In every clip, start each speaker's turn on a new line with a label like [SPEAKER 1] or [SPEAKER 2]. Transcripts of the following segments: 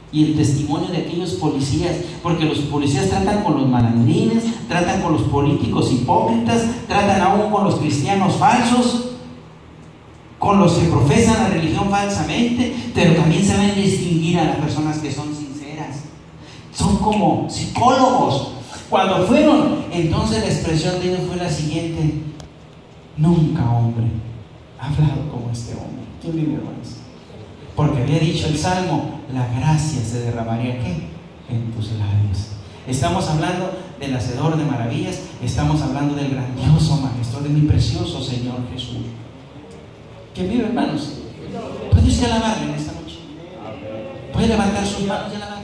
[SPEAKER 1] y el testimonio de aquellos policías, porque los policías tratan con los malandrines, tratan con los políticos hipócritas, tratan aún con los cristianos falsos, con los que profesan la religión falsamente, pero también saben distinguir a las personas que son sinceras. Son como psicólogos. Cuando fueron, entonces la expresión de ellos fue la siguiente: nunca hombre ha hablado como este hombre. ¿Quién vive, hermanos? Porque había dicho el Salmo: la gracia se derramaría, ¿qué? En tus labios. Estamos hablando del hacedor de maravillas, estamos hablando del grandioso maestro, de mi precioso Señor Jesús. ¿Quién vive, hermanos? ¿Puede usted alabarle en esta noche? ¿Puede levantar sus manos y alabarle?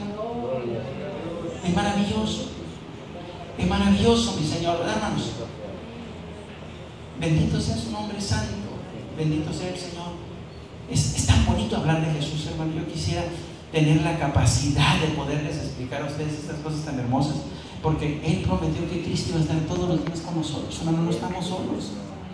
[SPEAKER 1] Es maravilloso, mi Señor, ¿verdad, hermanos? Bendito sea su nombre santo, bendito sea el Señor. Es tan bonito hablar de Jesús, hermano. Yo quisiera tener la capacidad de poderles explicar a ustedes estas cosas tan hermosas, porque Él prometió que Cristo iba a estar todos los días con nosotros. Hermano, no estamos solos.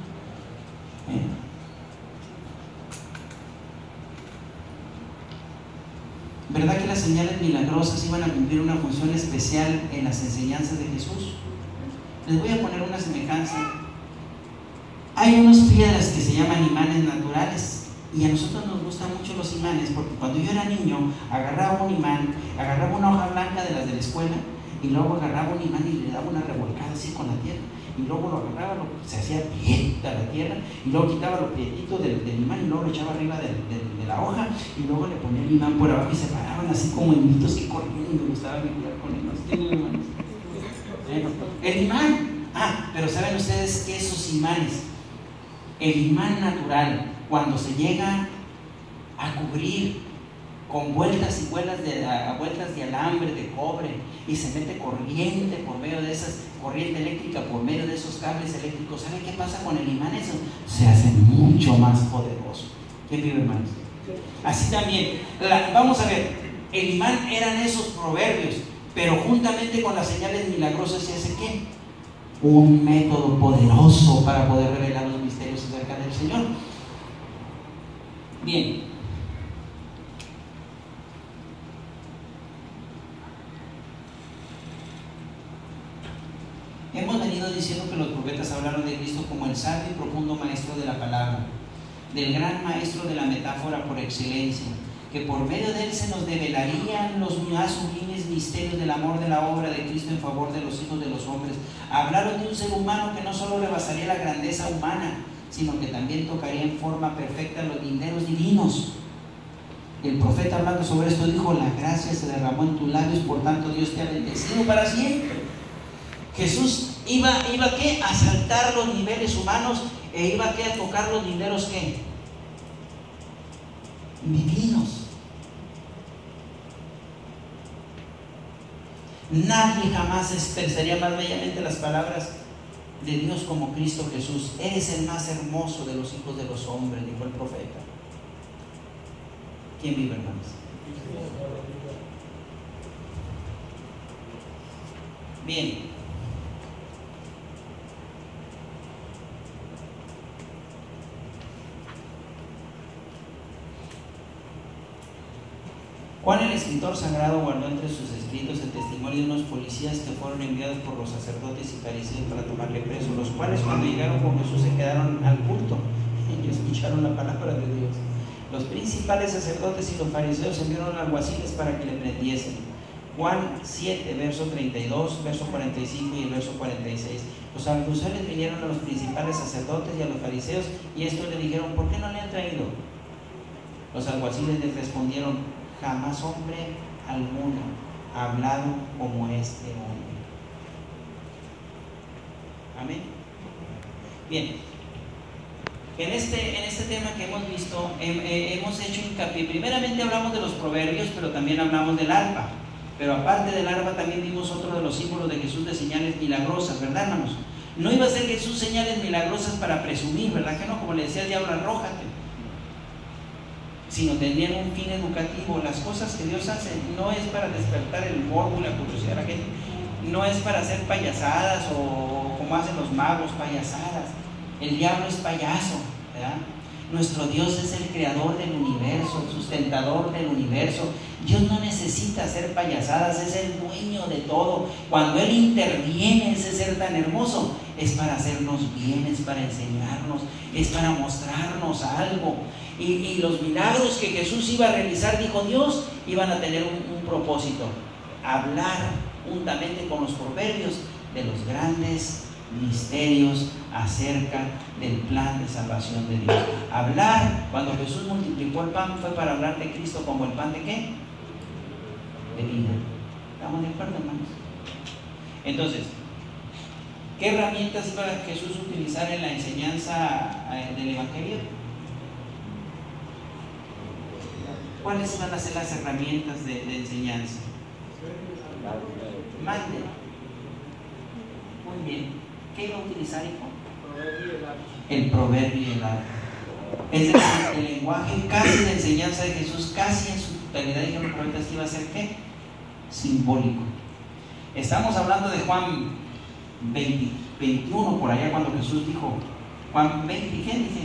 [SPEAKER 1] ¿Verdad que las señales milagrosas iban a cumplir una función especial en las enseñanzas de Jesús? Les voy a poner una semejanza. Hay unas piedras que se llaman imanes naturales, y a nosotros nos gustan mucho los imanes, porque cuando yo era niño agarraba un imán, agarraba una hoja blanca de las de la escuela, y luego agarraba un imán y le daba una revolcada así con la tierra, y luego lo agarraba, se hacía prieta la tierra, y luego quitaba lo prietito del imán y luego lo echaba arriba de la hoja, y luego le ponía el imán por abajo y se paraban así como niñitos que corrían, y me gustaba jugar con ellos. El imán. Pero ¿saben ustedes que esos imanes, el imán natural, cuando se llega a cubrir con vueltas y vueltas de alambre, de cobre, y se mete corriente por medio de esas, corriente eléctrica por medio de esos cables eléctricos, ¿saben qué pasa con el imán? Eso se hace mucho más poderoso. ¿Quién vive, hermanos? Así también, vamos a ver, el imán eran esos proverbios, pero juntamente con las señales milagrosas se hace ¿qué? Un método poderoso para poder revelar los misterios acerca del Señor. Bien. Hemos venido diciendo que los profetas hablaron de Cristo como el sabio y profundo maestro de la palabra, del gran maestro de la metáfora por excelencia, que por medio de él se nos develarían los más sublimes misterios del amor de la obra de Cristo en favor de los hijos de los hombres. Hablaron de un ser humano que no solo rebasaría la grandeza humana, sino que también tocaría en forma perfecta los linderos divinos. El profeta, hablando sobre esto, dijo: la gracia se derramó en tus labios, por tanto Dios te ha bendecido para siempre. Jesús iba ¿qué? A saltar los niveles humanos, e iba ¿qué? A tocar los linderos ¿qué? Divinos. Nadie jamás expresaría más bellamente las palabras de Dios como Cristo Jesús. Eres el más hermoso de los hijos de los hombres, dijo el profeta. ¿Quién vive, hermanos? Bien. Juan, el escritor sagrado, guardó entre sus escritos el testimonio de unos policías que fueron enviados por los sacerdotes y fariseos para tomarle preso, los cuales cuando llegaron con Jesús se quedaron al culto y escucharon la palabra de Dios. Los principales sacerdotes y los fariseos enviaron alguaciles para que le prendiesen. Juan 7, verso 32, verso 45 y el verso 46. Los alguaciles vinieron a los principales sacerdotes y a los fariseos, y estos le dijeron: ¿por qué no le han traído? Los alguaciles les respondieron: jamás hombre alguno ha hablado como este hombre. Amén. Bien, en este tema que hemos visto, hemos hecho hincapié. Primeramente hablamos de los proverbios, pero también hablamos del arpa. Pero aparte del arpa también vimos otro de los símbolos de Jesús, de señales milagrosas, ¿verdad, hermanos? No iba a ser Jesús señales milagrosas para presumir, ¿verdad que no? Como le decía el diablo: arrójate. Sino tendrían un fin educativo. Las cosas que Dios hace no es para despertar el morbo y la curiosidad de la gente, no es para hacer payasadas o como hacen los magos, payasadas. El diablo es payaso, ¿verdad? Nuestro Dios es el creador del universo, el sustentador del universo. Dios no necesita hacer payasadas, es el dueño de todo. Cuando Él interviene, ese ser tan hermoso, es para hacernos bien, es para enseñarnos, es para mostrarnos algo. Y los milagros que Jesús iba a realizar, dijo Dios, iban a tener un propósito: hablar juntamente con los proverbios de los grandes misterios acerca del plan de salvación de Dios. Hablar, cuando Jesús multiplicó el pan, fue para hablar de Cristo como el pan de ¿qué? De vida. ¿Estamos de acuerdo, hermanos? Entonces, ¿qué herramientas iba Jesús a utilizar en la enseñanza del Evangelio? ¿Cuáles van a ser las herramientas de enseñanza? Mande. Muy bien. ¿Qué iba a utilizar, hijo? El proverbio y el arte. Es decir, el lenguaje casi de enseñanza de Jesús, casi en su totalidad, dijeron los profetas, que iba a ser ¿qué? Simbólico. Estamos hablando de Juan 21, por allá, cuando Jesús dijo, Juan 20, ¿qué dice?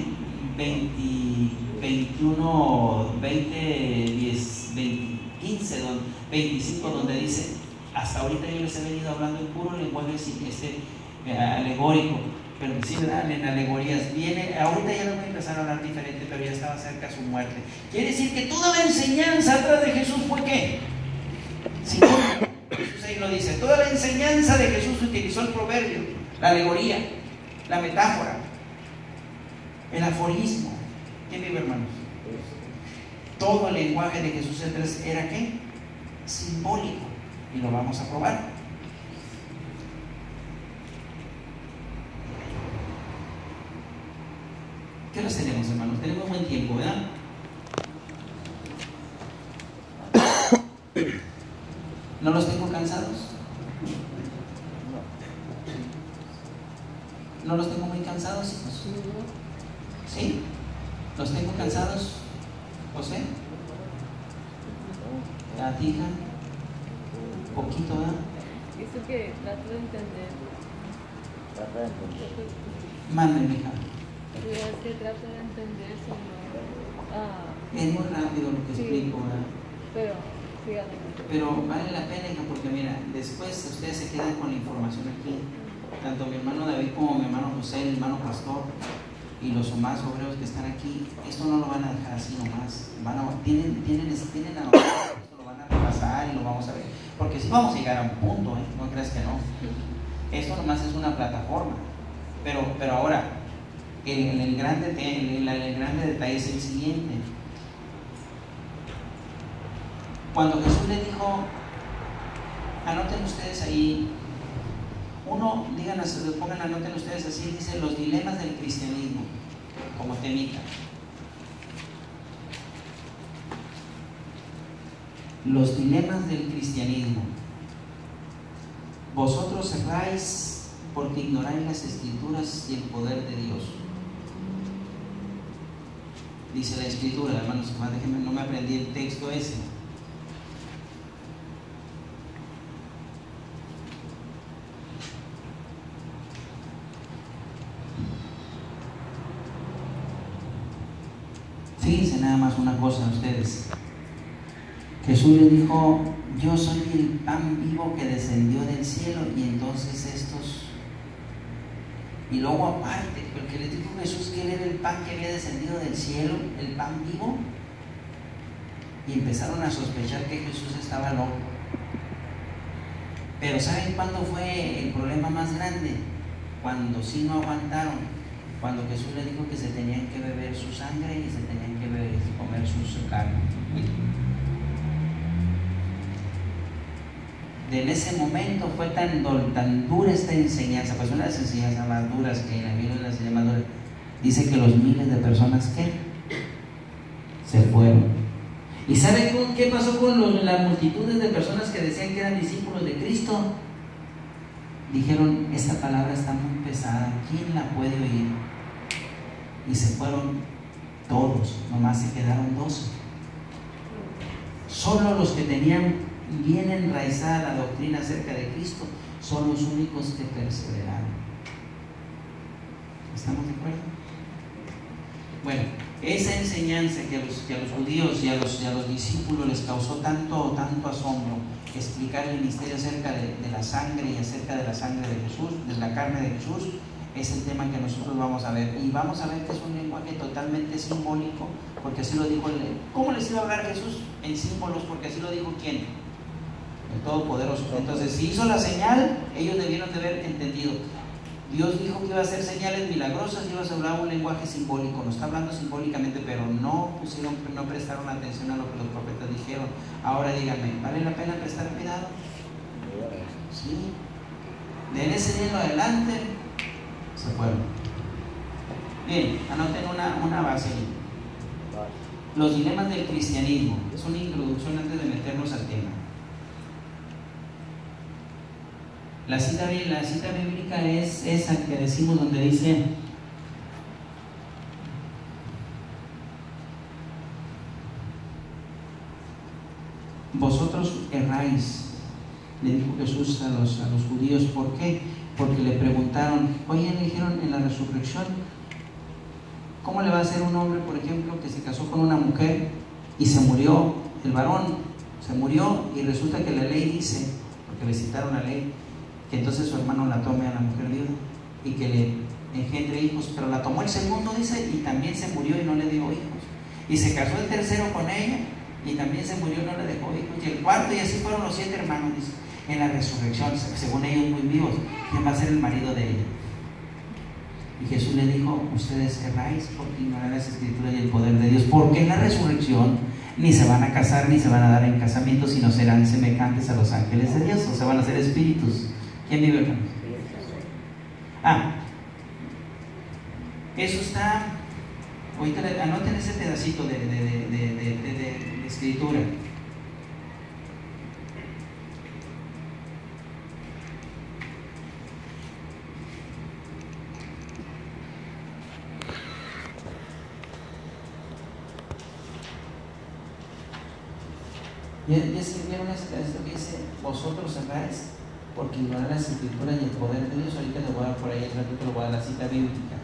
[SPEAKER 1] 21, 20, 10, 20, 15, 25, donde dice: hasta ahorita yo les he venido hablando en puro lenguaje alegórico, pero sí, ¿verdad? En alegorías viene, ahorita ya no voy a empezar a hablar diferente, pero ya estaba cerca su muerte. Quiere decir que toda la enseñanza atrás de Jesús fue ¿qué? Sí, Jesús ahí lo dice. Toda la enseñanza de Jesús utilizó el proverbio, la alegoría, la metáfora, el aforismo. ¿Quién vive, hermanos? Todo el lenguaje de Jesús era ¿qué? Simbólico. Y lo vamos a probar. ¿Qué los tenemos, hermanos? Tenemos buen tiempo, ¿verdad? ¿No los tengo cansados? ¿No los tengo muy cansados, hijos? ¿Sí? ¿Los tengo cansados, José? ¿A ti, hija? Poquito, ¿verdad?
[SPEAKER 2] Eso que trato de entender.
[SPEAKER 1] Mándeme, hija.
[SPEAKER 2] Es que trato de entender, Señor.
[SPEAKER 1] Es muy rápido lo que
[SPEAKER 2] Sí,
[SPEAKER 1] explico, ¿verdad?
[SPEAKER 2] pero, fíjate.
[SPEAKER 1] Pero vale la pena, hija, porque mira, después ustedes se quedan con la información aquí. Tanto mi hermano David como mi hermano José, el hermano pastor, y los demás obreros que están aquí, esto no lo van a dejar así nomás. Tienen a nosotros, esto lo van a repasar y lo vamos a ver. Porque sí vamos a llegar a un punto, no creas que no. Esto nomás es una plataforma. Pero ahora, el grande detalle es el siguiente. Cuando Jesús le dijo, anoten ustedes ahí, anoten ustedes así, dice los dilemas del cristianismo, como temita. Los dilemas del cristianismo. Vosotros erráis porque ignoráis las escrituras y el poder de Dios. Dice la escritura, hermanos, déjenme, no me aprendí el texto ese. Fíjense nada más una cosa a ustedes. Jesús les dijo, yo soy el pan vivo que descendió del cielo, y entonces estos, y luego aparte, porque les dijo Jesús que Él era el pan que había descendido del cielo, el pan vivo, y empezaron a sospechar que Jesús estaba loco. Pero ¿saben cuándo fue el problema más grande? Cuando sí no aguantaron. Cuando Jesús le dijo que se tenían que beber su sangre y se tenían que comer su carne. En ese momento fue tan dura esta enseñanza, pues una de las enseñanzas más duras que en la Biblia las llama dura. Dice que los miles de personas que se fueron. ¿Y saben qué pasó con las multitudes de personas que decían que eran discípulos de Cristo? Dijeron, esta palabra está muy pesada, ¿quién la puede oír? Y se fueron todos, nomás se quedaron 12. Solo los que tenían bien enraizada la doctrina acerca de Cristo son los únicos que perseveraron. ¿Estamos de acuerdo? Bueno, esa enseñanza que a los judíos y a los discípulos les causó tanto asombro, explicar el misterio acerca de la sangre y acerca de la sangre de Jesús, de la carne de Jesús, es el tema que nosotros vamos a ver. Y vamos a ver que es un lenguaje totalmente simbólico, porque así lo dijo ¿cómo les iba a hablar Jesús? En símbolos, porque así lo dijo ¿quién? El Todopoderoso. Entonces, si hizo la señal, ellos debieron de haber entendido. Dios dijo que iba a hacer señales milagrosas y iba a hablar un lenguaje simbólico. No está hablando simbólicamente, pero no prestaron atención a lo que los profetas dijeron. Ahora díganme, ¿vale la pena prestar cuidado? Sí. De ese día en adelante se fueron. Bien, anoten una base ahí. Los dilemas del cristianismo. Es una introducción antes de meternos al tema. La cita bíblica es esa que decimos donde dice: vosotros erráis, le dijo Jesús a los judíos. ¿Por qué? Porque le preguntaron, oye, le dijeron en la resurrección, ¿cómo le va a hacer un hombre, por ejemplo, que se casó con una mujer y se murió, el varón se murió, y resulta que la ley dice, porque le citaron la ley, que entonces su hermano la tome a la mujer viuda y que le engendre hijos, pero la tomó el segundo, dice, y también se murió y no le dio hijos, y se casó el tercero con ella y también se murió y no le dejó hijos, y el cuarto, y así fueron los 7 hermanos, dice. En la resurrección, según ellos muy vivos, ¿quién va a ser el marido de ella? Y Jesús le dijo: ustedes erráis porque ignoran las escrituras y el poder de Dios, porque en la resurrección ni se van a casar ni se van a dar en casamiento, sino serán semejantes a los ángeles de Dios, o sea, van a ser espíritus. ¿Quién vive, hermanos? Eso está, ahorita anoten ese pedacito de escritura. ¿Ya vieron ese pedacito que dice: vosotros erráis porque ignoran las escrituras y el poder de Dios? Ahorita les voy a dar por ahí el ratito, les voy a dar la cita bíblica.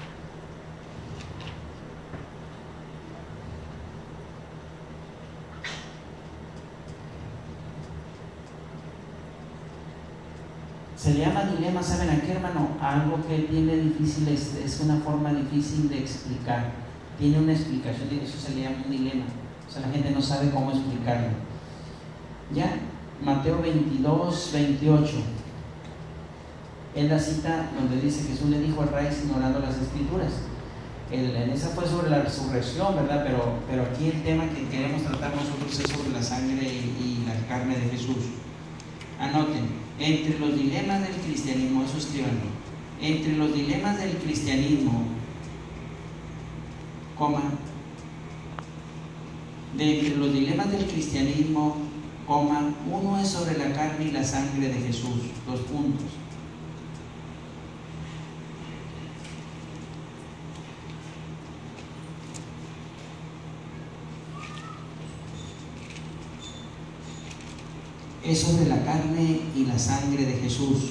[SPEAKER 1] Se llama dilema, ¿saben a qué, hermano? Algo que tiene difícil, es una forma difícil de explicar. Tiene una explicación, de eso se le llama un dilema. O sea, la gente no sabe cómo explicarlo. Ya, Mateo 22, 28. Es la cita donde dice: Jesús le dijo a Erráis ignorando las escrituras. Esa fue sobre la resurrección, ¿verdad? Pero aquí el tema que queremos tratar nosotros es sobre la sangre y la carne de Jesús. Anoten, entre los dilemas del cristianismo, eso escríbanlo, entre los dilemas del cristianismo, entre los dilemas del cristianismo, uno es sobre la carne y la sangre de Jesús, 2 puntos. Es sobre la carne y la sangre de Jesús.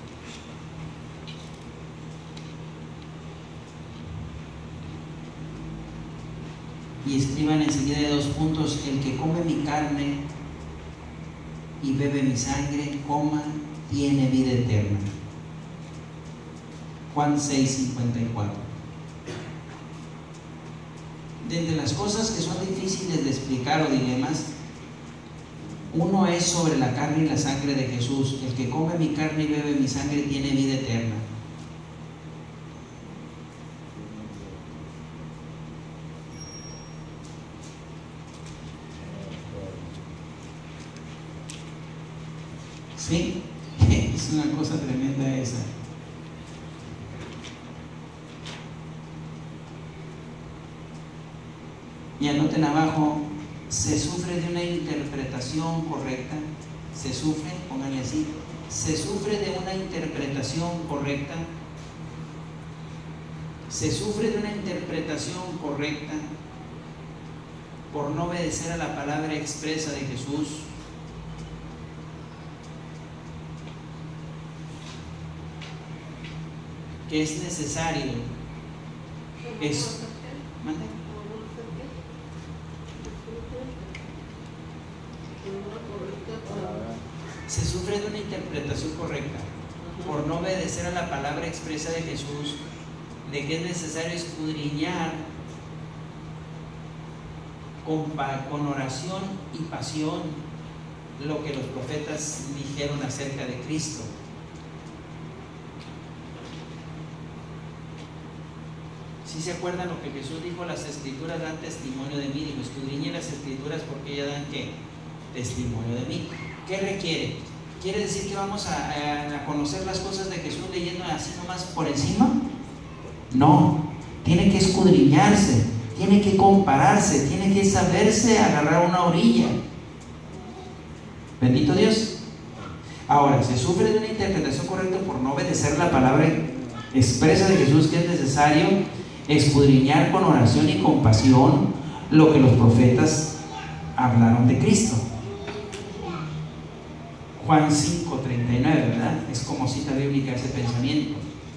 [SPEAKER 1] Y escriban enseguida de 2 puntos: el que come mi carne y bebe mi sangre, tiene vida eterna. Juan 6:54. De las cosas que son difíciles de explicar o dilemas, uno es sobre la carne y la sangre de Jesús. El que come mi carne y bebe mi sangre tiene vida eterna. ¿Sí? Es una cosa tremenda esa. Y anoten abajo: se sufre de una interpretación correcta. Se sufre, pónganle así, se sufre de una interpretación correcta. Se sufre de una interpretación correcta por no obedecer a la palabra expresa de Jesús. Que es necesario. ¿Mande? Se sufre de una interpretación correcta por no obedecer a la palabra expresa de Jesús, de que es necesario escudriñar con oración y pasión lo que los profetas dijeron acerca de Cristo. ¿Sí se acuerdan lo que Jesús dijo? Las escrituras dan testimonio de mí. Dijo, escudriñen las escrituras porque ellas dan ¿qué? Testimonio de mí. ¿Qué requiere? ¿Quiere decir que vamos a conocer las cosas de Jesús leyendo así nomás por encima? No, tiene que escudriñarse, tiene que compararse, tiene que saberse agarrar una orilla. Bendito Dios. Ahora, se sufre de una interpretación correcta por no obedecer la palabra expresa de Jesús, que es necesario escudriñar con oración y compasión lo que los profetas hablaron de Cristo. Juan 5:39, ¿verdad? Es como cita bíblica ese pensamiento.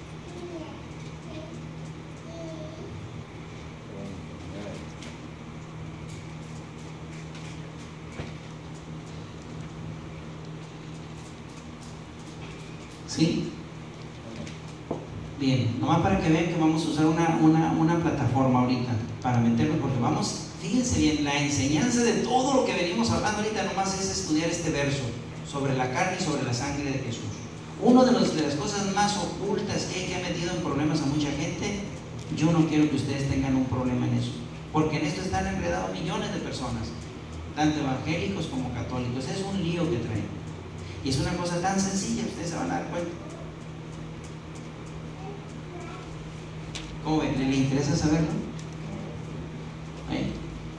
[SPEAKER 1] ¿Sí? Bien, nomás para que vean que vamos a usar una plataforma ahorita para meternos, porque vamos, fíjense bien, la enseñanza de todo lo que venimos hablando ahorita nomás es estudiar este verso sobre la carne y sobre la sangre de Jesús. Una de las cosas más ocultas que ha metido en problemas a mucha gente, yo no quiero que ustedes tengan un problema en eso, porque en esto están enredados millones de personas, tanto evangélicos como católicos. Es un lío que traen, y es una cosa tan sencilla, ustedes se van a dar cuenta. ¿Cómo ven? ¿Le interesa saberlo? ¿Eh?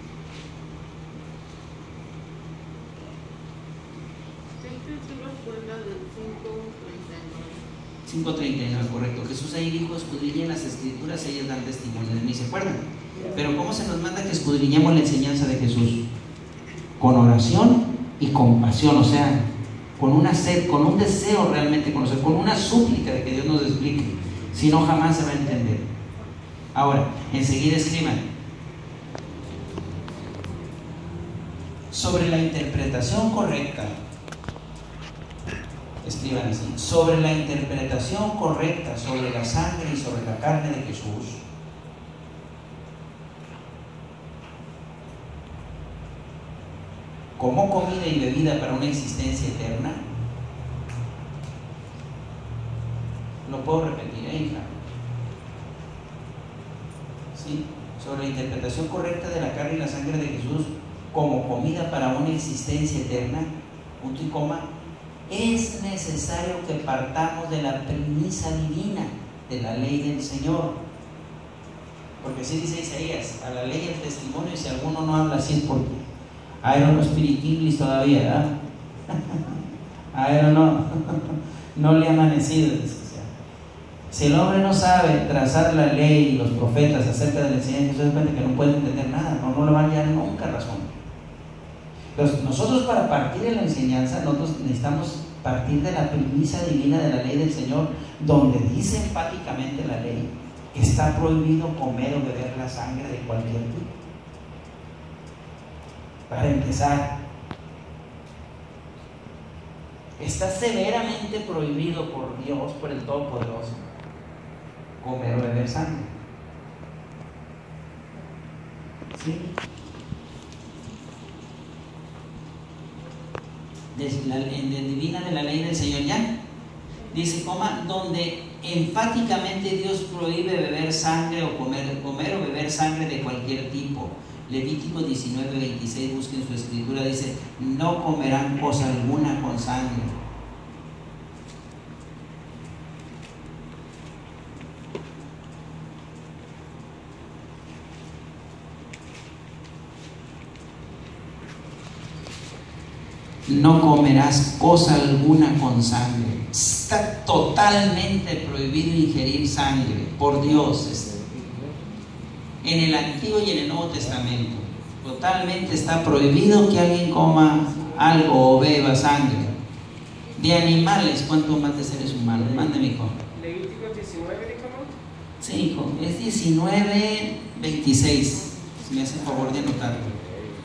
[SPEAKER 3] Fue la del
[SPEAKER 1] 5:39, correcto. Jesús ahí dijo, escudriñen las escrituras, ellas dan testimonio de mí, ¿se acuerdan? Pero ¿cómo se nos manda que escudriñemos la enseñanza de Jesús? Con oración y compasión, o sea, con una sed, con un deseo realmente conocer, con una súplica de que Dios nos explique, si no jamás se va a entender. Ahora, enseguida escriban sobre la interpretación correcta. Escriban así: sobre la interpretación correcta sobre la sangre y sobre la carne de Jesús, como comida y bebida para una existencia eterna. Lo puedo repetir, hija. ¿Sí? Sobre la interpretación correcta de la carne y la sangre de Jesús como comida para una existencia eterna, punto y coma. Es necesario que partamos de la premisa divina de la ley del Señor, porque así dice Isaías: a la ley el testimonio, y si alguno no habla así es porque I don't speak English todavía, ¿verdad? I don't know. No le ha amanecido. Si el hombre no sabe trazar la ley y los profetas acerca de la enseñanza, se da cuenta que no puede entender nada, no le va a hallar nunca razón. Entonces, nosotros para partir de la enseñanza, nosotros necesitamos partir de la premisa divina de la ley del Señor, donde dice enfáticamente la ley que está prohibido comer o beber la sangre de cualquier tipo. Para empezar, está severamente prohibido por Dios, por el Todopoderoso, comer o beber sangre. ¿Sí? En divina de la ley del Señor, ya dice, donde enfáticamente Dios prohíbe beber sangre o comer o beber sangre de cualquier tipo. Levítico 19:26, busquen su escritura, dice: no comerán cosa alguna con sangre. No comerás cosa alguna con sangre. Está totalmente prohibido ingerir sangre por Dios. En el Antiguo y en el Nuevo Testamento totalmente está prohibido que alguien coma algo o beba sangre de animales, cuanto más de seres humanos. Mande, mi hijo.
[SPEAKER 3] Levítico 19,
[SPEAKER 1] Sí, hijo, es 19:26. Si me hace el favor de anotarlo.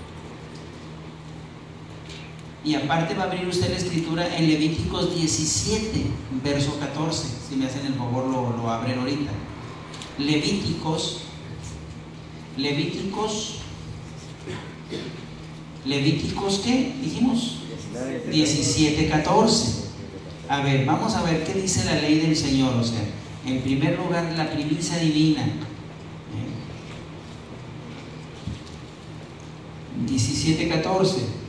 [SPEAKER 1] Y aparte va a abrir usted la escritura en Levíticos 17, verso 14. Si me hacen el favor, lo abren ahorita. Levíticos, ¿qué dijimos? 17:14. A ver, vamos a ver qué dice la ley del Señor. O sea, en primer lugar, la primicia divina. 17:14.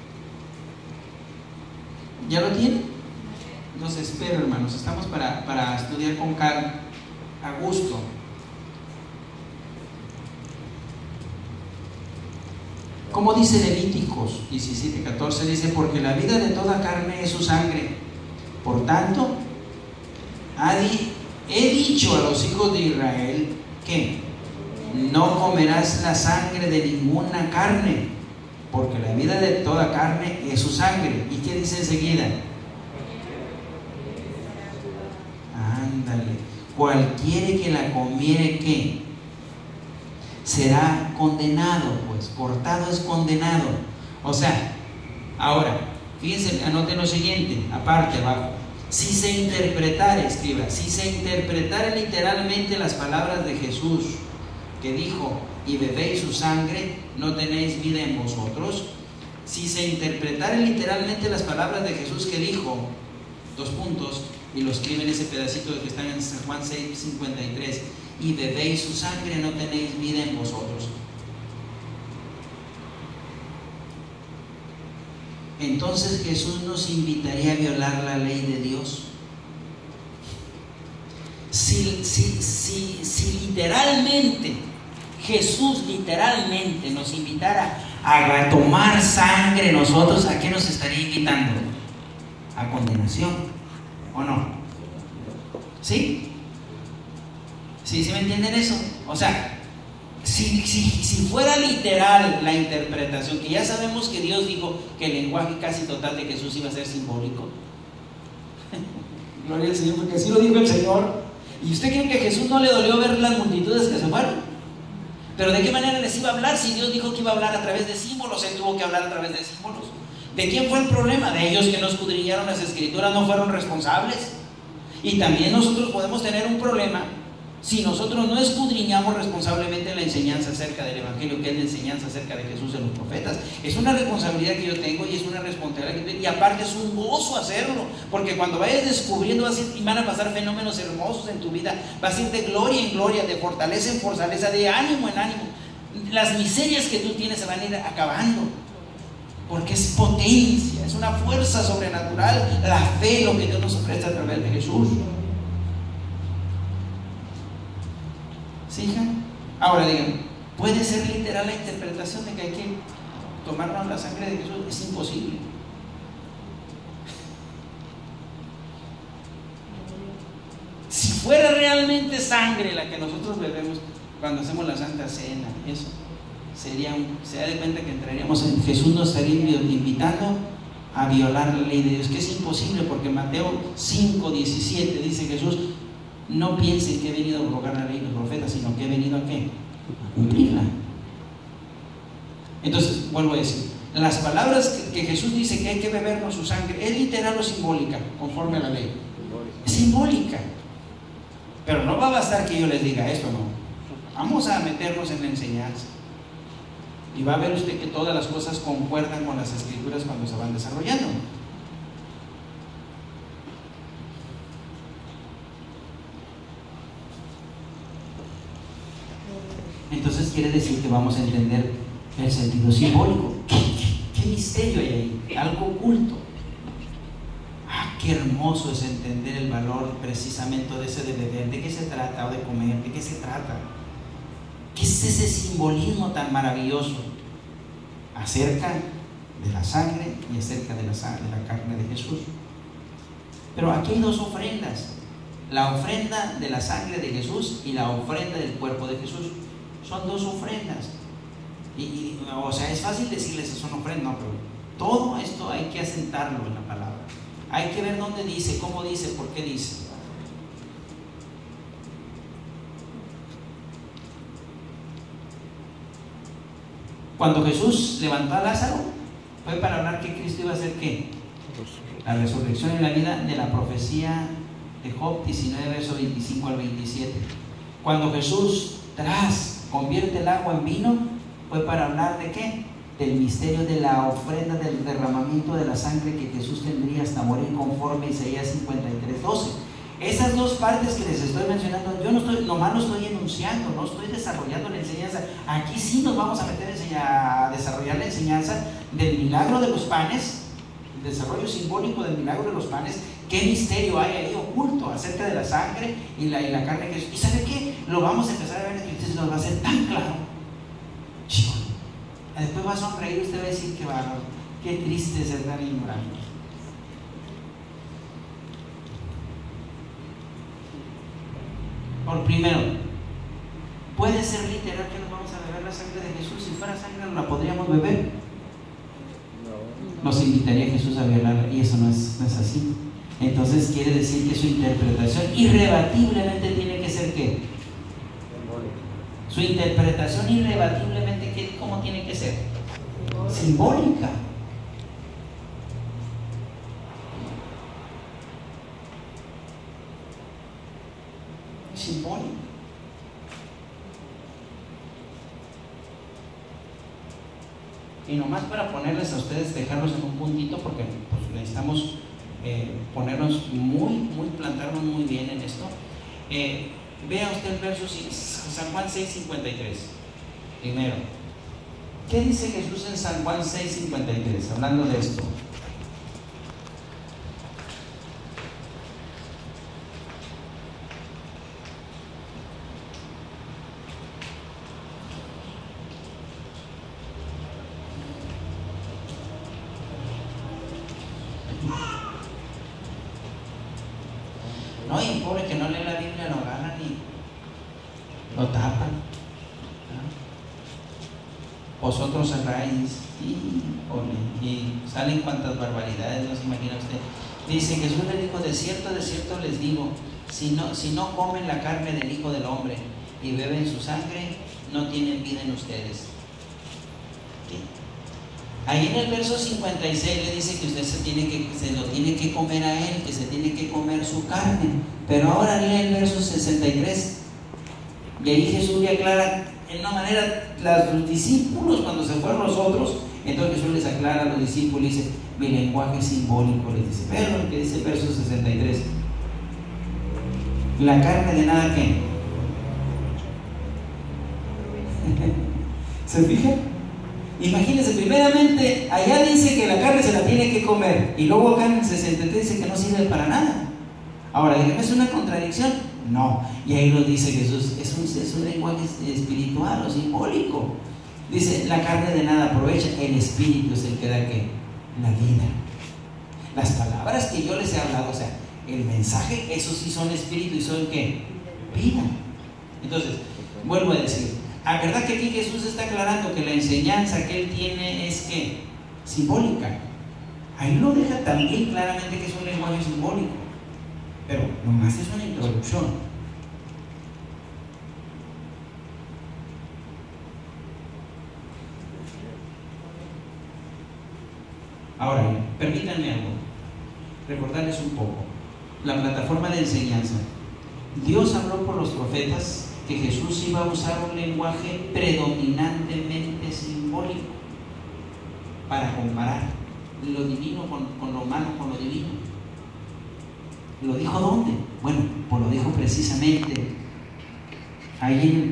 [SPEAKER 1] ¿Ya lo tienen? Entonces, espero, hermanos, estamos para estudiar con calma, a gusto. Como dice Levíticos 17:14, dice: porque la vida de toda carne es su sangre. Por tanto, he dicho a los hijos de Israel que no comerás la sangre de ninguna carne, porque la vida de toda carne es su sangre. ¿Y qué dice enseguida? Ándale. Cualquiera que la comiere, ¿qué? Será condenado, pues. Cortado es condenado. O sea, ahora, fíjense, anoten lo siguiente, aparte, abajo. Si se interpretara, escriba, si se interpretara literalmente las palabras de Jesús, que dijo: y bebéis su sangre, no tenéis vida en vosotros. Si se interpretara literalmente las palabras de Jesús, que dijo, dos puntos, y lo escriben ese pedacito que está en San Juan 6:53, y bebéis su sangre, no tenéis vida en vosotros. Entonces Jesús nos invitaría a violar la ley de Dios. Si literalmente Jesús literalmente nos invitara a tomar sangre, nosotros, ¿a qué nos estaría invitando? A condenación, ¿o no? ¿Sí? ¿Sí me entienden eso? O sea, si fuera literal la interpretación, que ya sabemos que Dios dijo que el lenguaje casi total de Jesús iba a ser simbólico. Gloria al Señor, porque así lo dijo el Señor. ¿Y usted cree que a Jesús no le dolió ver las multitudes que se fueron? Pero ¿de qué manera les iba a hablar si Dios dijo que iba a hablar a través de símbolos? Él tuvo que hablar a través de símbolos. ¿De quién fue el problema? De ellos que no escudriñaron las escrituras, no fueron responsables. Y también nosotros podemos tener un problema si nosotros no escudriñamos responsablemente la enseñanza acerca del Evangelio, que es la enseñanza acerca de Jesús en los profetas. Es una responsabilidad que yo tengo y es una responsabilidad que tengo, y aparte es un gozo hacerlo, porque cuando vayas descubriendo van a pasar fenómenos hermosos en tu vida, vas a ir de gloria en gloria, de fortaleza en fortaleza, de ánimo en ánimo. Las miserias que tú tienes se van a ir acabando, porque es potencia, es una fuerza sobrenatural, la fe, lo que Dios nos ofrece a través de Jesús. ¿Sí, hija? Ahora digan, ¿puede ser literal la interpretación de que hay que tomarnos la sangre de Jesús? Es imposible. Si fuera realmente sangre la que nosotros bebemos cuando hacemos la Santa Cena, eso se da de cuenta que entraríamos en Jesús, nos estaría invitando a violar la ley de Dios, que es imposible, porque Mateo 5:17 dice Jesús: no piensen que he venido a abrogar la ley de los profetas, sino que he venido a ¿qué? A cumplirla. Entonces, vuelvo a decir, las palabras que Jesús dice que hay que bebernos su sangre, ¿es literal o simbólica? Conforme a la ley. Es simbólica. Pero no va a bastar que yo les diga esto, no. Vamos a meternos en la enseñanza. Y va a ver usted que todas las cosas concuerdan con las escrituras cuando se van desarrollando. Entonces quiere decir que vamos a entender el sentido simbólico. ¿Qué misterio hay ahí? Algo oculto. Qué hermoso es entender el valor precisamente de ese de beber. ¿De qué se trata? O de comer. ¿De qué se trata? ¿Qué es ese simbolismo tan maravilloso acerca de la sangre y acerca de la carne de Jesús? Pero aquí hay dos ofrendas: la ofrenda de la sangre de Jesús y la ofrenda del cuerpo de Jesús. Son dos ofrendas. O sea, es fácil decirles que son ofrendas, no, pero todo esto hay que asentarlo en la palabra. Hay que ver dónde dice, cómo dice, por qué dice. Cuando Jesús levantó a Lázaro, fue para hablar que Cristo iba a hacer ¿qué? La resurrección y la vida de la profecía de Job 19, verso 25 al 27. Cuando Jesús convierte el agua en vino, fue para hablar de ¿qué? Del misterio de la ofrenda, del derramamiento de la sangre que Jesús tendría hasta morir, conforme a Isaías 53, 12. Esas dos partes que les estoy mencionando, yo nomás lo estoy enunciando, no estoy desarrollando la enseñanza. Aquí sí nos vamos a meter a desarrollar la enseñanza del milagro de los panes, el desarrollo simbólico del milagro de los panes. ¿Qué misterio hay ahí oculto acerca de la sangre y la carne de Jesús? ¿Y sabe qué? Lo vamos a empezar a ver en Cristo, nos va a ser tan claro. Chico, después va a sonreír, usted va a decir que bárbaro, qué triste ser tan ignorante. Por primero, ¿puede ser literal que nos vamos a beber la sangre de Jesús? Si fuera sangre, ¿no la podríamos beber? Nos invitaría Jesús a violarla, y eso no es así. Entonces quiere decir que su interpretación irrebatiblemente tiene que ser ¿qué? Su interpretación irrebatiblemente, ¿cómo tiene que ser? Simbólica. Simbólica. Y nomás para ponerles a ustedes, dejarlos en un puntito, porque pues, necesitamos plantarnos muy bien en esto. Vea usted el verso San Juan 6:53. Primero, ¿qué dice Jesús en San Juan 6:53? Hablando de esto. No, y pobre que no lee la Biblia, lo agarran y lo tapan. Vosotros cerráis y salen cuantas barbaridades, no se imagina usted. Dice, Jesús le dijo, de cierto les digo, si no comen la carne del Hijo del Hombre y beben su sangre, no tienen vida en ustedes. ¿Qué? Ahí en el verso 56 le dice que usted se lo tiene que comer a él, que se tiene que comer su carne. Pero ahora lee el verso 63 y ahí Jesús le aclara en una manera los discípulos cuando se fueron los otros. Entonces Jesús les aclara a los discípulos y dice, mi lenguaje simbólico, les dice. Pero lo que dice el verso 63, la carne de nada ¿qué? ¿Se fijan? Imagínense, primeramente allá dice que la carne se la tiene que comer y luego acá en el 63 dice que no sirve para nada. Ahora, dígame, ¿es una contradicción? No, y ahí lo dice Jesús, es un lenguaje espiritual o simbólico. Dice, la carne de nada aprovecha, el espíritu es el que da ¿qué? La vida. Las palabras que yo les he hablado, o sea, el mensaje, esos sí son espíritu y son ¿qué? Vida. Entonces, vuelvo a decir, la verdad que aquí Jesús está aclarando que la enseñanza que él tiene es ¿qué? Simbólica. Ahí lo deja también claramente que es un lenguaje simbólico, pero nomás es una introducción. Ahora, permítanme algo, recordarles un poco la plataforma de enseñanza. Dios habló por los profetas que Jesús iba a usar un lenguaje predominantemente simbólico para comparar lo divino con lo humano, con lo divino. ¿Lo dijo dónde? Bueno, pues lo dijo precisamente ahí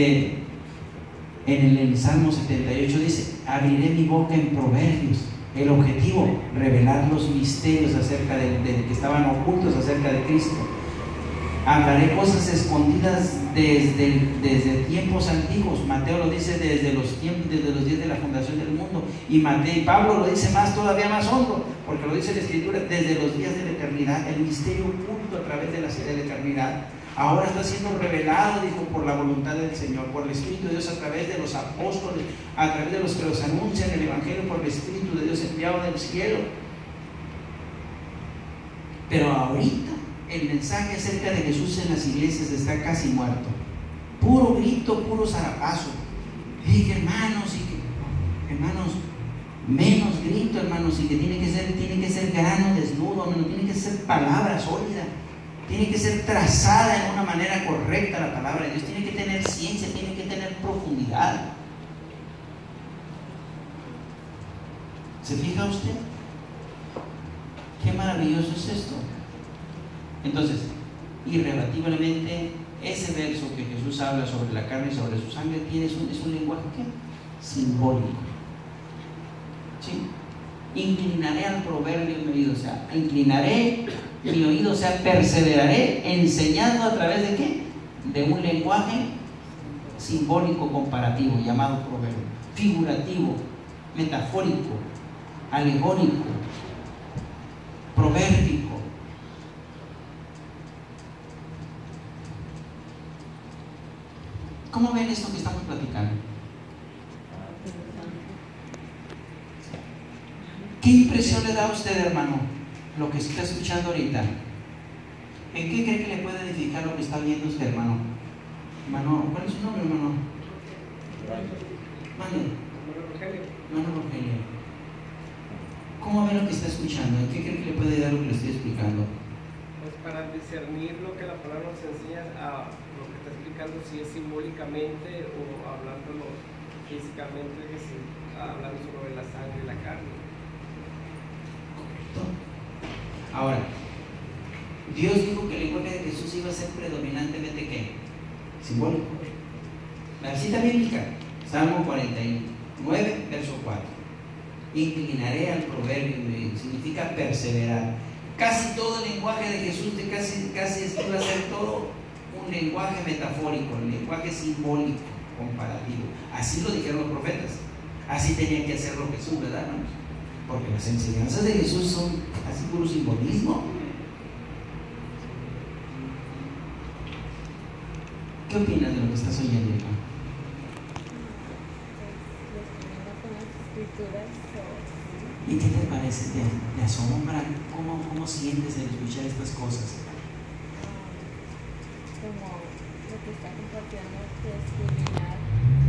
[SPEAKER 1] en el Salmo 78 dice, abriré mi boca en proverbios. El objetivo, revelar los misterios acerca de que estaban ocultos acerca de Cristo. Hablaré cosas escondidas desde tiempos antiguos. Mateo lo dice desde los días de la fundación del mundo. Y Pablo lo dice todavía más hondo, porque lo dice la Escritura, desde los días de la eternidad, el misterio oculto a través de la eternidad. Ahora está siendo revelado, dijo, por la voluntad del Señor, por el Espíritu de Dios, a través de los apóstoles, a través de los que los anuncian el Evangelio, por el Espíritu de Dios enviado del cielo. Pero ahorita el mensaje acerca de Jesús en las iglesias está casi muerto. Puro grito, puro zarapazo. Y que hermanos, Hermanos, menos grito, hermanos, y que tiene que ser grano desnudo, hermanos, tiene que ser palabra sólida, tiene que ser trazada en una manera correcta la palabra de Dios, tiene que tener ciencia, tiene que tener profundidad. ¿Se fija usted? Qué maravilloso es esto. Entonces, irrebatiblemente, ese verso que Jesús habla sobre la carne y sobre su sangre es un lenguaje ¿qué? Simbólico. ¿Sí? Inclinaré al proverbio mi oído, o sea, inclinaré mi oído, o sea, perseveraré enseñando a través de ¿qué? De un lenguaje simbólico comparativo llamado proverbio, figurativo, metafórico, alegórico, proverbico. ¿Cómo ven esto que estamos platicando? ¿Qué impresión le da a usted, hermano, lo que está escuchando ahorita? ¿En qué cree que le puede edificar lo que está viendo usted, hermano? Hermano, ¿cuál es su nombre, hermano? Hermano Rogelio. ¿Cómo ve lo que está escuchando? ¿En qué cree que le puede dar lo que le estoy explicando?
[SPEAKER 3] Pues para discernir lo que la palabra nos enseña, a lo que está explicando, si es simbólicamente o hablándolo físicamente, que si hablando sobre la sangre y la carne.
[SPEAKER 1] Correcto. Ahora, Dios dijo que el lenguaje de Jesús iba a ser predominantemente ¿qué? Simbólico. La cita bíblica, Salmo 49, verso 4. Inclinaré al proverbio, significa perseverar. Casi todo el lenguaje de Jesús, casi iba a ser todo un lenguaje metafórico, un lenguaje simbólico, comparativo. Así lo dijeron los profetas. Así tenía que hacerlo Jesús, ¿verdad, hermanos? Porque las enseñanzas de Jesús son casi puro simbolismo. ¿Qué opinas de lo que estás oyendo, hermano? ¿Y qué te parece? ¿Te asombra? ¿Cómo sientes al escuchar estas cosas?
[SPEAKER 2] Como lo que está compartiendo, que es eliminar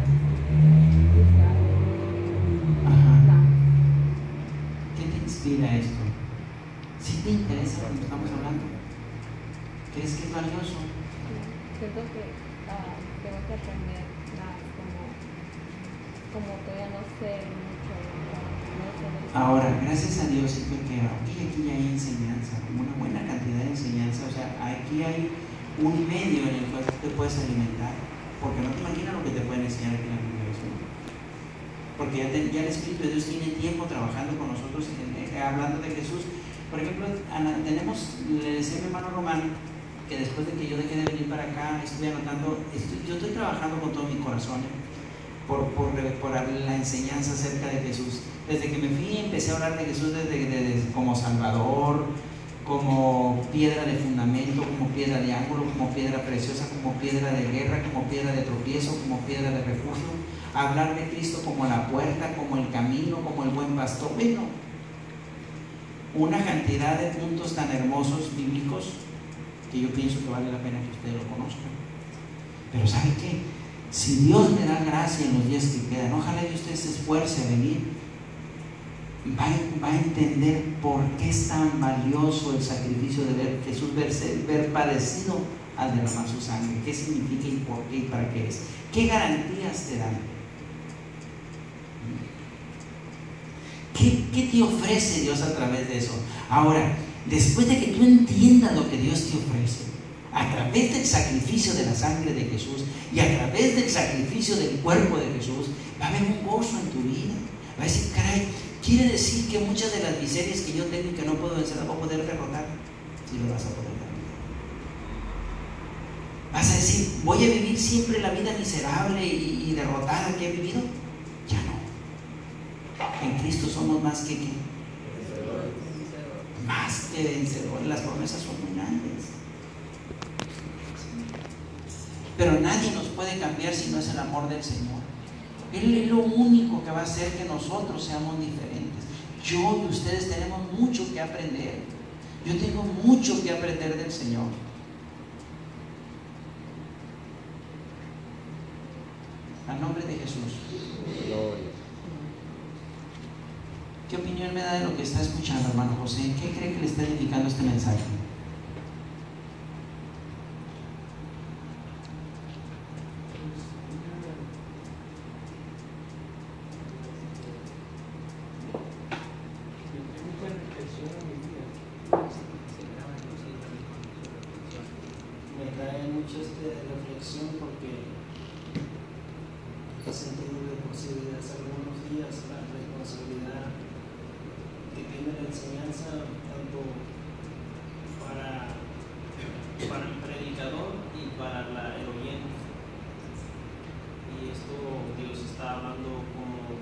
[SPEAKER 1] Ajá. ¿Qué te inspira esto? ¿Sí te interesa lo que estamos hablando? ¿Crees que es valioso?
[SPEAKER 2] Siento que tengo que aprender más, como todavía no sé mucho.
[SPEAKER 1] Ahora, gracias a Dios, siento que aquí ya hay enseñanza, como una buena cantidad de enseñanza. O sea, aquí hay un medio en el cual te puedes alimentar, porque no te imaginas lo que te pueden enseñar aquí en la congregación. Porque ya el Espíritu de Dios tiene tiempo trabajando con nosotros, hablando de Jesús. Por ejemplo, le decía a mi hermano Román que después de que yo dejé de venir para acá, estuve anotando, yo estoy trabajando con todo mi corazón por la enseñanza acerca de Jesús. Desde que me fui empecé a hablar de Jesús desde como Salvador, como piedra de fundamento, como piedra de ángulo, como piedra preciosa, como piedra de guerra, como piedra de tropiezo, como piedra de refugio. Hablar de Cristo como la puerta, como el camino, como el buen pastor. Bueno, una cantidad de puntos tan hermosos bíblicos que yo pienso que vale la pena que ustedes lo conozcan. Pero ¿sabe qué? Si Dios me da gracia en los días que quedan, ojalá que usted se esfuerce a venir, va a entender por qué es tan valioso el sacrificio de ver Jesús ver padecido al derramar su sangre. ¿Qué significa y por qué y para qué es? ¿Qué garantías te dan? ¿Qué te ofrece Dios a través de eso? Ahora, después de que tú entiendas lo que Dios te ofrece, a través del sacrificio de la sangre de Jesús y a través del sacrificio del cuerpo de Jesús, va a haber un gozo en tu vida. Va a decir, caray, quiere decir que muchas de las miserias que yo tengo y que no puedo vencer, las voy a poder derrotar. Sí, lo vas a poder derrotar. Vas a decir, voy a vivir siempre la vida miserable y derrotada que he vivido. Ya no. En Cristo somos más que vencedores. Las promesas son muy grandes. Pero nadie nos puede cambiar si no es el amor del Señor. Él es lo único que va a hacer que nosotros seamos diferentes. Yo y ustedes tenemos mucho que aprender. Yo tengo mucho que aprender del Señor. Al nombre de Jesús. ¿Qué opinión me da de lo que está escuchando, hermano José? ¿Qué cree que le está edificando este mensaje? Me trae mucho reflexión porque he sentido de por sí desde hace algunos días la responsabilidad que tiene la enseñanza tanto para el predicador y para el oyente. Y esto Dios está hablando como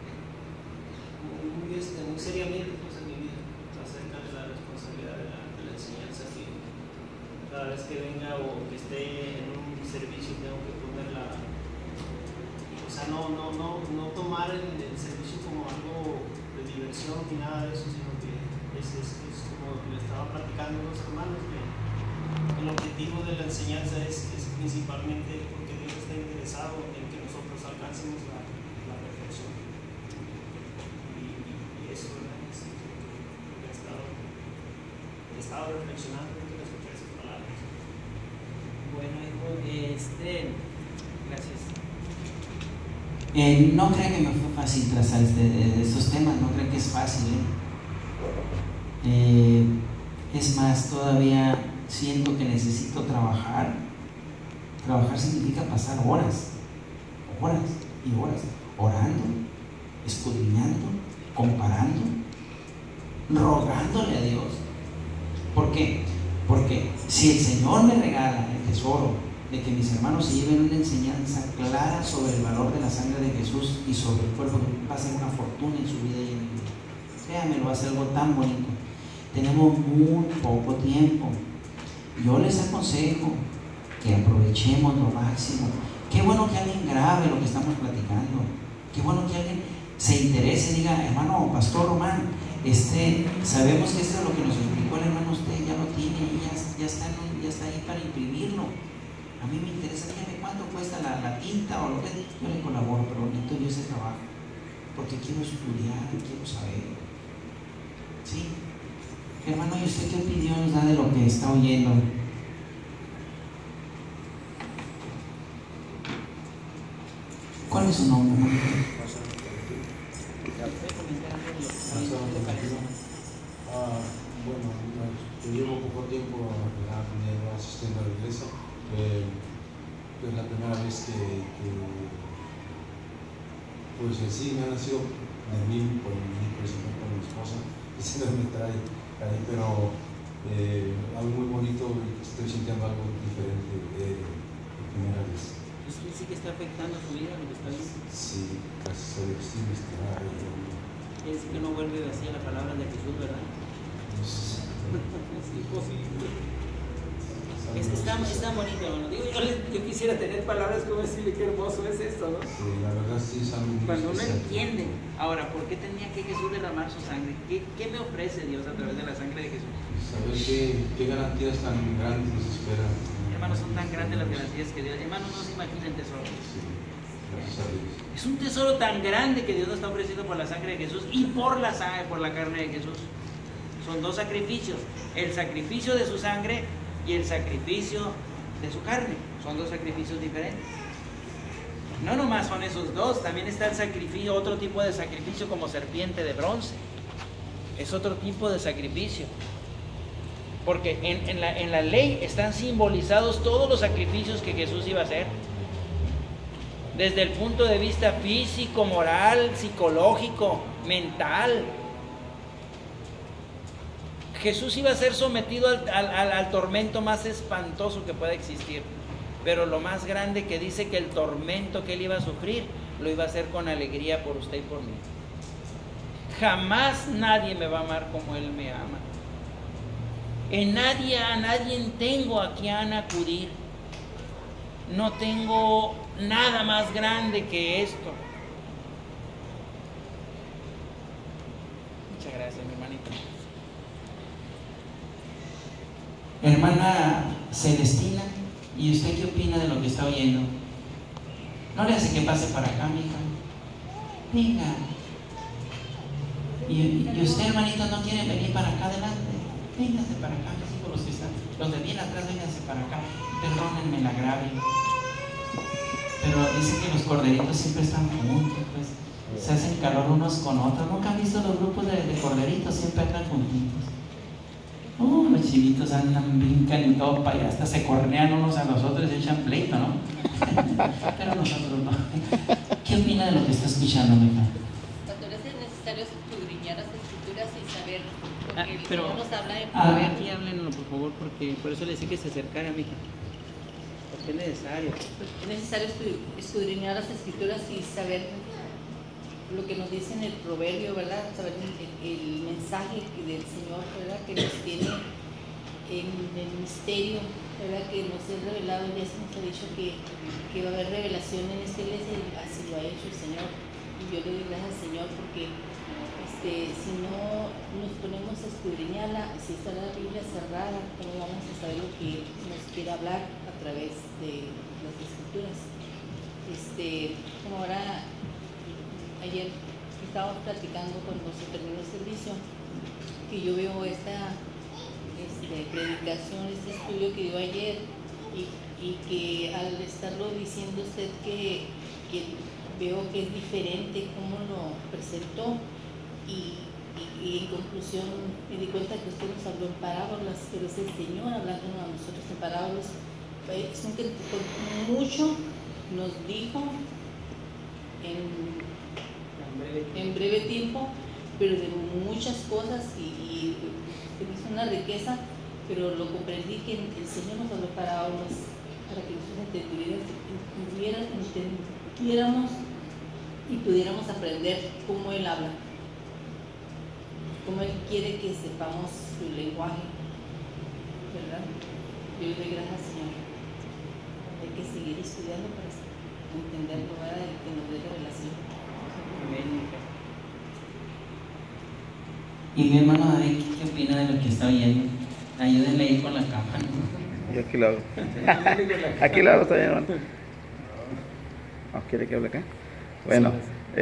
[SPEAKER 1] muy seriamente pues, en mi vida acerca de la responsabilidad de la enseñanza, que cada vez que venga o que esté en un servicio tengo que ponerla. O sea, no tomar el servicio como algo de diversión ni nada de eso, sino que es como le estaba platicando a los hermanos, que el objetivo de la enseñanza es principalmente porque Dios está interesado en que nosotros alcancemos la perfección. Y eso es lo que he estado reflexionando en escuchar esas palabras. Bueno, hijo, gracias. No crean que me fue fácil trazar estos temas, no crean que es fácil. Es más, todavía siento que necesito trabajar. Trabajar significa pasar horas y horas, orando, escudriñando, comparando, rogándole a Dios. ¿Por qué? Porque si el Señor me regala el tesoro de que mis hermanos se lleven una enseñanza clara sobre el valor de la sangre de Jesús y sobre el cuerpo, va a ser una fortuna en su vida y en mi vida. Créanme, va a ser algo tan bonito. Tenemos muy poco tiempo. Yo les aconsejo que aprovechemos lo máximo. Qué bueno que alguien grabe lo que estamos platicando. Qué bueno que alguien se interese, diga, hermano Pastor Román, sabemos que esto es lo que nos explicó el hermano, usted ya lo tiene, ya está ahí para imprimirlo. A mí me interesa, dígame cuánto cuesta la tinta o lo que yo le colaboro, pero necesito yo ese trabajo porque quiero estudiar, quiero saber. ¿Sí? Hermano, ¿y usted qué opinión nos da de lo que está oyendo? ¿Cuál es su nombre?
[SPEAKER 4] Bueno, yo llevo poco tiempo asistiendo a la iglesia. Es la primera vez que pues sí me ha nacido de mí, por mi esposa, que siempre me trae ahí, pero algo muy bonito, estoy sintiendo algo diferente de primera vez.
[SPEAKER 1] ¿Usted sí que está afectando su vida lo que está viendo?
[SPEAKER 4] Sí, gracias a Dios, sí me está ahí.
[SPEAKER 1] Es que no vuelve vacía la palabra de Jesús, ¿verdad?
[SPEAKER 4] Es
[SPEAKER 1] imposible. Está bonito, hermano. Digo, yo quisiera tener palabras como decirle qué hermoso es esto, ¿no?
[SPEAKER 4] Sí, la verdad sí es algo muy
[SPEAKER 1] cuando uno
[SPEAKER 4] especial.
[SPEAKER 1] entiende. Ahora, ¿por qué tenía que Jesús derramar su sangre? ¿Qué me ofrece Dios a través de la sangre de Jesús?
[SPEAKER 4] Saber qué garantías tan grandes nos esperan.
[SPEAKER 1] Hermanos, son tan grandes las garantías que Dios. Hermanos, no se imaginen tesoros.
[SPEAKER 4] Sí, gracias a Dios.
[SPEAKER 1] Es un tesoro tan grande que Dios nos está ofreciendo por la sangre de Jesús y por la sangre, por la carne de Jesús. Son dos sacrificios: el sacrificio de su sangre y el sacrificio de su carne. Son dos sacrificios diferentes. No nomás son esos dos, también está el sacrificio, otro tipo de sacrificio como serpiente de bronce. Es otro tipo de sacrificio. Porque en la ley están simbolizados todos los sacrificios que Jesús iba a hacer. Desde el punto de vista físico, moral, psicológico, mental. Jesús iba a ser sometido al tormento más espantoso que pueda existir. Pero lo más grande que dice que el tormento que él iba a sufrir, lo iba a hacer con alegría por usted y por mí. Jamás nadie me va a amar como él me ama. A nadie tengo a quien acudir. No tengo nada más grande que esto. Muchas gracias, mi hermanito. Hermana Celestina, ¿y usted qué opina de lo que está oyendo? No le hace que pase para acá, mija. Venga. Y usted, hermanito, no quiere venir para acá adelante. Vénganse para acá, les digo, los que están, los de bien atrás, vénganse para acá. Perdónenme el agravio. Pero dicen que los corderitos siempre están juntos, pues se hacen calor unos con otros. ¿Nunca han visto los grupos de corderitos? Siempre andan juntitos. Los chivitos andan, brincan y todo para allá, hasta se cornean unos a los otros y echan pleito, ¿no? Pero nosotros no. ¿Qué opina de lo que está escuchando, mija?
[SPEAKER 5] Pastor, es necesario escudriñar las escrituras y saber, porque el
[SPEAKER 1] pero,
[SPEAKER 5] Señor nos habla de
[SPEAKER 1] a ver,
[SPEAKER 5] proverbios.
[SPEAKER 1] aquí háblenlo, por favor, porque por eso le decía que se acercara, mija. Porque es necesario.
[SPEAKER 5] Es necesario escudriñar las escrituras y saber lo que nos dice en el proverbio, ¿verdad? Saber el mensaje del Señor, ¿verdad? Que nos tiene en el misterio, ¿verdad? Que nos es revelado. Ya se nos ha dicho que va a haber revelación en esta iglesia y así lo ha hecho el Señor. Y yo le doy gracias al Señor porque si no nos ponemos a escudriñarla, si está la Biblia cerrada, ¿cómo vamos a saber lo que nos quiere hablar a través de las escrituras? Como ahora, ayer estábamos platicando cuando se terminó el servicio, que yo veo esta predicación, este estudio que dio ayer, y que al estarlo diciendo usted que veo que es diferente cómo lo presentó, y en conclusión me di cuenta que usted nos habló en parábolas, pero es el Señor hablándonos a nosotros en parábolas. Es un que mucho nos dijo en breve tiempo, pero de muchas cosas, y es una riqueza, pero lo comprendí que el Señor nos habló parábolas para que nosotros entendiéramos y pudiéramos aprender cómo Él habla, cómo Él quiere que sepamos su lenguaje, ¿verdad? Yo le doy gracias al Señor. Hay que seguir estudiando para entenderlo, ¿verdad? Y que nos dé revelación.
[SPEAKER 1] Y mi hermano David, ¿qué opina de lo que está viendo? Ayúdenle ahí con la cámara.
[SPEAKER 6] Yo aquí lo hago. Aquí lo hago, está bien, hermano. ¿Quiere que hable acá? Bueno,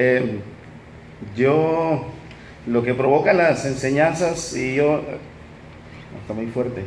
[SPEAKER 6] yo, lo que provoca las enseñanzas, y yo, está muy fuerte.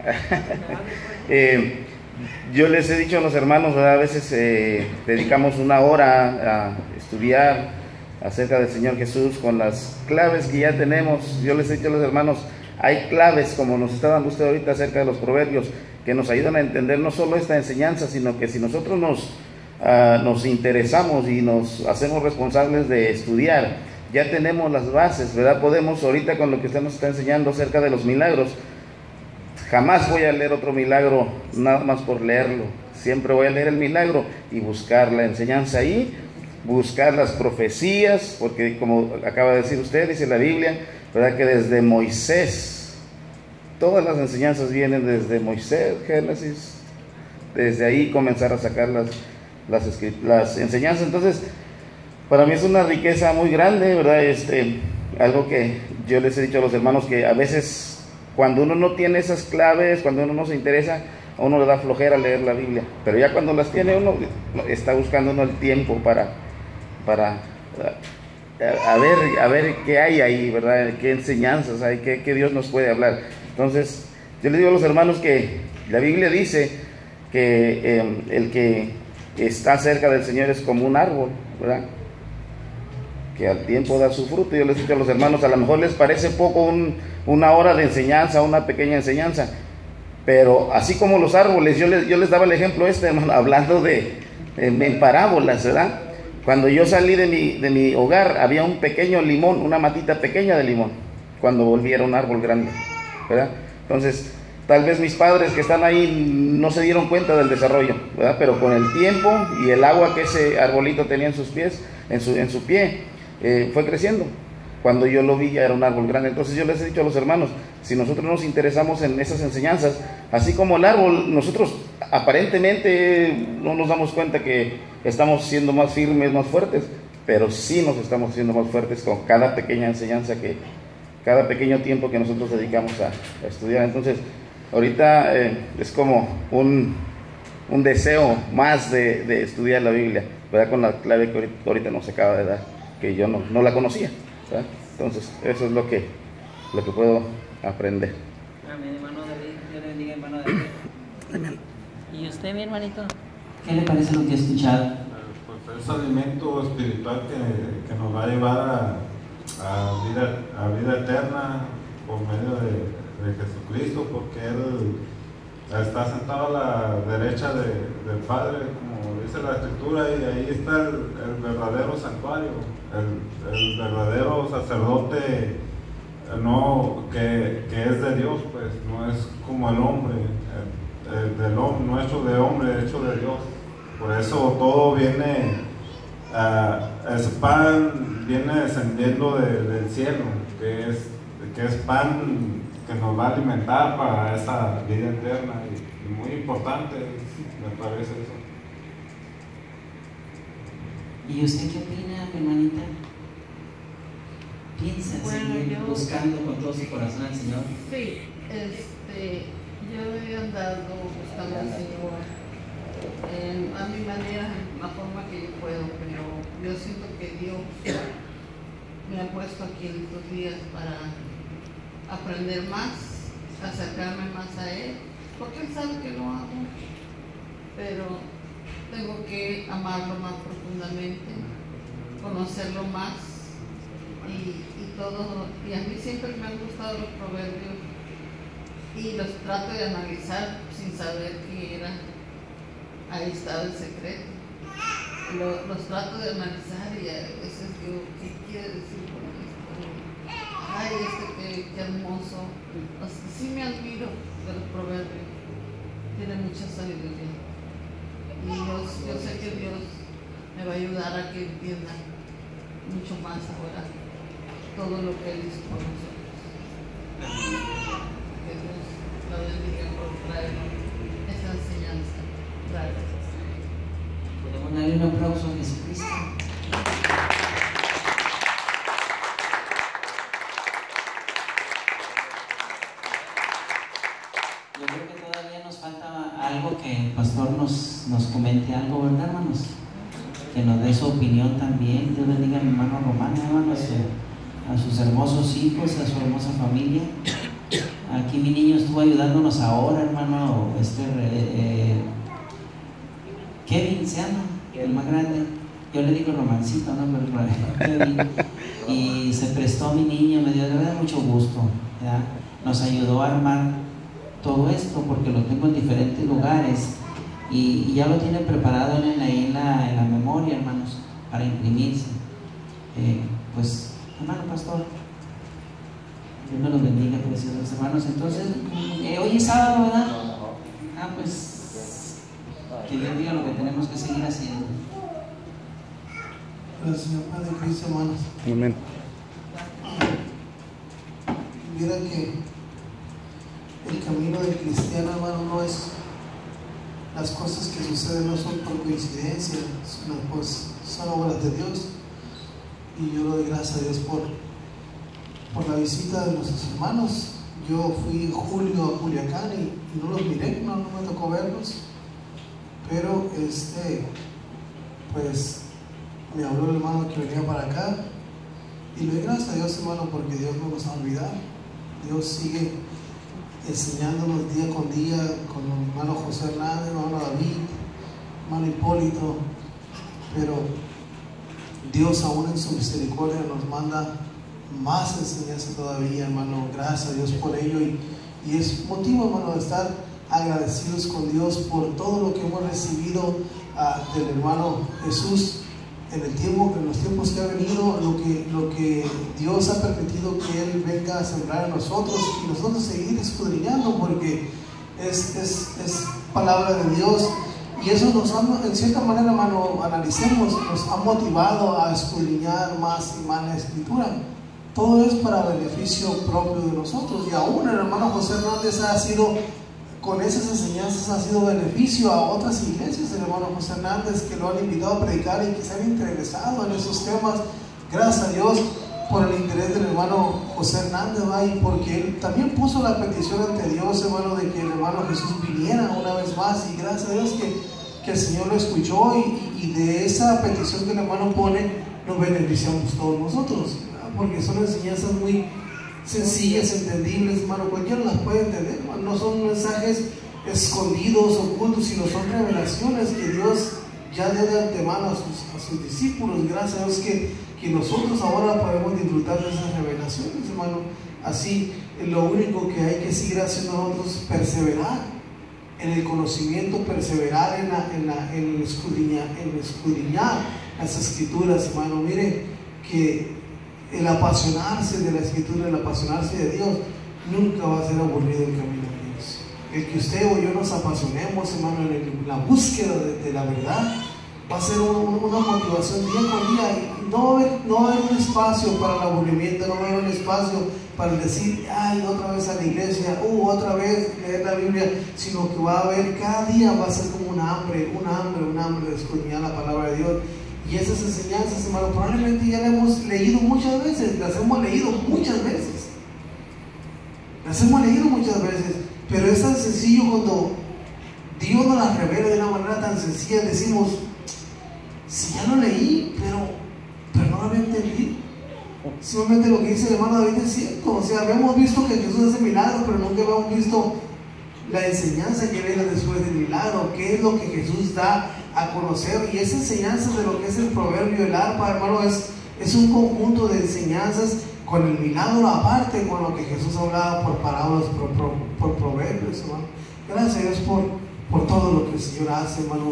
[SPEAKER 6] Yo les he dicho a los hermanos, ¿verdad? A veces dedicamos una hora a estudiar acerca del Señor Jesús con las claves que ya tenemos. Yo les he dicho a los hermanos, hay claves, como nos está dando usted ahorita acerca de los proverbios, que nos ayudan a entender no solo esta enseñanza, sino que si nosotros nos interesamos y nos hacemos responsables de estudiar, ya tenemos las bases, ¿verdad? Podemos ahorita, con lo que usted nos está enseñando acerca de los milagros, jamás voy a leer otro milagro nada más por leerlo. Siempre voy a leer el milagro y buscar la enseñanza ahí, buscar las profecías, porque como acaba de decir usted, dice la Biblia, ¿verdad? Que desde Moisés, todas las enseñanzas vienen desde Moisés, Génesis, desde ahí comenzar a sacar las enseñanzas. Entonces, para mí es una riqueza muy grande, ¿verdad? Algo que yo les he dicho a los hermanos, que a veces cuando uno no tiene esas claves, cuando uno no se interesa, a uno le da flojera leer la Biblia, pero ya cuando las tiene uno, está buscando uno el tiempo para a ver qué hay ahí, ¿verdad? Qué enseñanzas hay, qué Dios nos puede hablar. Entonces, yo les digo a los hermanos que la Biblia dice que el que está cerca del Señor es como un árbol, ¿verdad? Que al tiempo da su fruto. Yo les digo a los hermanos, a lo mejor les parece poco una hora de enseñanza, una pequeña enseñanza, pero así como los árboles, yo les daba el ejemplo hermano, hablando en parábolas, ¿verdad? Cuando yo salí de mi hogar, había un pequeño limón, una matita pequeña de limón, cuando volví era un árbol grande, ¿verdad? Entonces, tal vez mis padres que están ahí no se dieron cuenta del desarrollo, ¿verdad? Pero con el tiempo y el agua que ese arbolito tenía en sus pies, en su pie, fue creciendo. Cuando yo lo vi ya era un árbol grande. Entonces yo les he dicho a los hermanos, si nosotros nos interesamos en esas enseñanzas, así como el árbol, nosotros aparentemente no nos damos cuenta que estamos siendo más firmes, más fuertes, pero sí nos estamos haciendo más fuertes con cada pequeña enseñanza, cada pequeño tiempo que nosotros dedicamos a estudiar. Entonces ahorita es como un deseo más de estudiar la Biblia, ¿verdad? Con la clave que ahorita nos acaba de dar, que yo no la conocía, ¿verdad? Entonces, eso es lo que puedo aprender.
[SPEAKER 1] Amén, hermano David. Dios le bendiga, hermano David.
[SPEAKER 6] Amén.
[SPEAKER 5] ¿Y usted, mi hermanito?
[SPEAKER 1] ¿Qué le parece lo que ha escuchado?
[SPEAKER 4] Pues es alimento espiritual que nos va a llevar a vida eterna por medio de Jesucristo, porque Él está sentado a la derecha del Padre, como dice la Escritura, y ahí está el verdadero santuario, el verdadero sacerdote, que es de Dios, pues no es como el hombre, no hecho de hombre, hecho de Dios. Por eso todo viene, ese pan viene descendiendo del cielo, que es pan que nos va a alimentar para esa vida eterna, y muy importante, me parece eso.
[SPEAKER 1] ¿Y usted qué opina, mi hermanita? ¿Piensa seguir buscando con todo su corazón al Señor?
[SPEAKER 7] Sí, yo he andado buscando al Señor a mi manera, la forma que yo puedo, pero yo siento que Dios me ha puesto aquí en estos días para aprender más, acercarme más a Él, porque Él sabe que lo amo, pero tengo que amarlo más profundamente, conocerlo más y todo. Y a mí siempre me han gustado los proverbios y los trato de analizar sin saber qué era. Ahí estaba el secreto. Los trato de analizar y a veces digo, ¿qué quiere decir con esto? Ay, qué hermoso. Sí me admiro de los proverbios. Tiene mucha sabiduría. Y yo sé que Dios me va a ayudar a que entienda mucho más ahora todo lo que Él hizo por nosotros. Que Dios lo bendiga por traer esa enseñanza. Gracias.
[SPEAKER 1] Podemos darle un aplauso a Jesucristo. Yo creo que todavía nos falta algo, que el pastor nos comente algo, ¿verdad, hermanos? Que nos dé su opinión también. Dios bendiga a mi hermano Román, hermanos, a sus hermosos hijos, a su hermosa familia. Aquí mi niño estuvo ayudándonos ahora, hermano, Kevin se llama, el más grande. Yo le digo Romancito, ¿no? Pero Kevin. Y se prestó mi niño, me dio de verdad mucho gusto, ¿ya? Nos ayudó a armar todo esto, porque lo tengo en diferentes lugares y ya lo tiene preparado ahí en la memoria, hermanos, para imprimirse. Pues, hermano pastor, Dios me los bendiga, preciosos hermanos. Entonces, hoy es sábado, ¿verdad? Pues que Dios diga lo que tenemos que seguir haciendo.
[SPEAKER 8] Gracias, Señor Padre Cristo, hermanos.
[SPEAKER 6] Amén.
[SPEAKER 8] Mira que el camino del cristiano, hermano, no es, las cosas que suceden no son por coincidencia, sino pues son obras de Dios. Y yo le doy gracias a Dios por la visita de nuestros hermanos. Yo fui en julio a Culiacán y no los miré, no me tocó verlos, pero pues me habló el hermano que venía para acá y le doy gracias a Dios, hermano, porque Dios no nos ha olvidado. Dios sigue enseñándonos día con día, con el hermano José Hernández, hermano David, hermano Hipólito, pero Dios aún en su misericordia nos manda más enseñanza todavía, hermano. Gracias a Dios por ello, y es motivo, hermano, de estar agradecidos con Dios por todo lo que hemos recibido del hermano Jesús en los tiempos que ha venido, lo que Dios ha permitido que Él venga a sembrar en nosotros, y nosotros seguir escudriñando, porque es palabra de Dios. Y eso nos ha, en cierta manera, hermano, analicemos, nos ha motivado a escudriñar más y más la Escritura. Todo es para beneficio propio de nosotros. Y aún el hermano José Hernández ha sido, con esas enseñanzas, ha sido beneficio a otras iglesias del hermano José Hernández, que lo han invitado a predicar y que se han interesado en esos temas. Gracias a Dios por el interés del hermano José Hernández, ¿va? Y porque él también puso la petición ante Dios, hermano, de que el hermano Jesús viniera una vez más, y gracias a Dios que el Señor lo escuchó, y de esa petición que el hermano pone nos beneficiamos todos nosotros. porque son enseñanzas muy sencillas, entendibles, hermano. Cualquiera las puede entender, hermano. No son mensajes escondidos, ocultos, sino son revelaciones que Dios ya dio de antemano a sus discípulos. Gracias a Dios que nosotros ahora podemos disfrutar de esas revelaciones, hermano. Así, lo único que hay que seguir haciendo nosotros es perseverar en el conocimiento, perseverar en el escudriñar las Escrituras, hermano. Mire que el apasionarse de la Escritura, el apasionarse de Dios, nunca va a ser aburrido el camino de Dios. El que usted o yo nos apasionemos, hermano, en la búsqueda de la verdad, va a ser una motivación día con día. Y no va a haber un espacio para el aburrimiento, no va a haber un espacio para decir, ay, otra vez a la iglesia, otra vez leer la Biblia, sino que va a haber, cada día va a ser como un hambre de escudriñar la palabra de Dios. Y esas enseñanzas, hermano, probablemente ya las hemos leído muchas veces, las hemos leído muchas veces, pero es tan sencillo cuando Dios nos las revela de una manera tan sencilla. Decimos, si ya lo leí, pero no lo había entendido. Simplemente lo que dice el hermano David es cierto. O sea, habíamos visto que Jesús hace milagros, pero nunca habíamos visto la enseñanza que viene después del milagro. ¿Qué es lo que Jesús da a conocer? Y esa enseñanza de lo que es el proverbio del arpa, hermano, es un conjunto de enseñanzas con el milagro aparte, con lo que Jesús hablaba por parábolas, por proverbios, hermano. Gracias a Dios por todo lo que el Señor hace, hermano.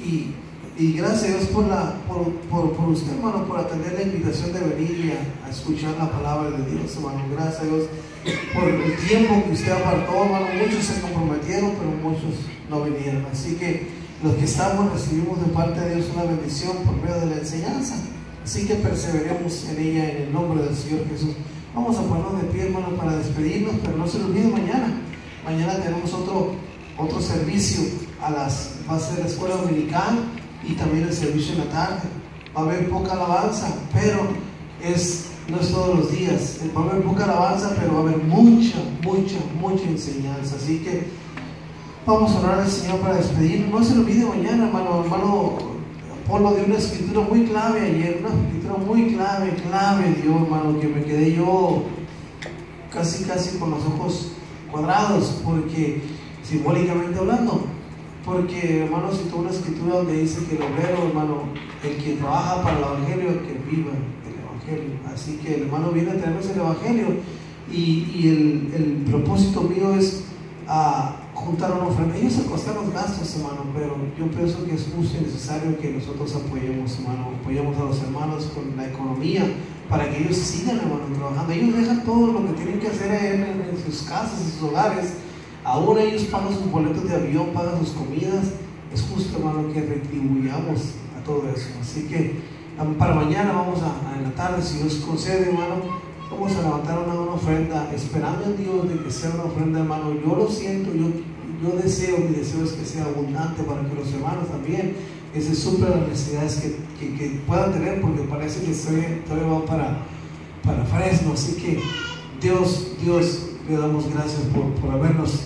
[SPEAKER 8] Y gracias a Dios por usted, hermano, por atender la invitación de venir a escuchar la palabra de Dios, hermano. Gracias a Dios por el tiempo que usted apartó, hermano. Muchos se comprometieron, pero muchos no vinieron. Así que los que estamos recibimos de parte de Dios una bendición por medio de la enseñanza. Así que perseveremos en ella en el nombre del Señor Jesús. Vamos a ponernos de pie, hermano, para despedirnos, pero no se lo olvide mañana. Mañana tenemos otro servicio va a ser la escuela dominical y también el servicio en la tarde. Va a haber poca alabanza, pero no es todos los días. Va a haber poca alabanza, pero va a haber mucha enseñanza. Así que vamos a orar al Señor para despedirnos. No se lo olvide mañana, hermano. Pablo dio una escritura muy clave ayer, una escritura muy clave dio, hermano, que me quedé yo casi con los ojos cuadrados, porque simbólicamente hablando, porque, hermano, citó una escritura donde dice que el obrero, hermano, el que trabaja para el evangelio, el que viva el evangelio. Así que el hermano viene a traernos el evangelio, y el propósito mío es juntar una ofrenda. Ellos se costan los gastos, hermano, pero yo pienso que es justo y necesario que nosotros apoyemos, hermano, apoyemos a los hermanos con la economía para que ellos sigan, hermano, trabajando. Ellos dejan todo lo que tienen que hacer en sus casas, en sus hogares. Ahora ellos pagan sus boletos de avión, pagan sus comidas. Es justo, hermano, que retribuyamos a todo eso. Así que para mañana vamos en la tarde, si Dios concede, hermano, vamos a levantar una ofrenda, esperando en Dios de que sea una ofrenda, hermano. Yo lo siento, yo deseo, mi deseo es que sea abundante para que los hermanos también se suplan las necesidades que puedan tener, porque parece que todavía va para Fresno. Así que Dios, le damos gracias por habernos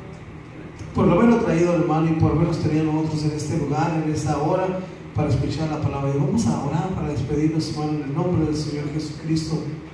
[SPEAKER 8] traído, hermano, y por habernos tenido nosotros en este lugar, en esta hora, para escuchar la palabra. Y vamos a orar para despedirnos, hermano, en el nombre del Señor Jesucristo.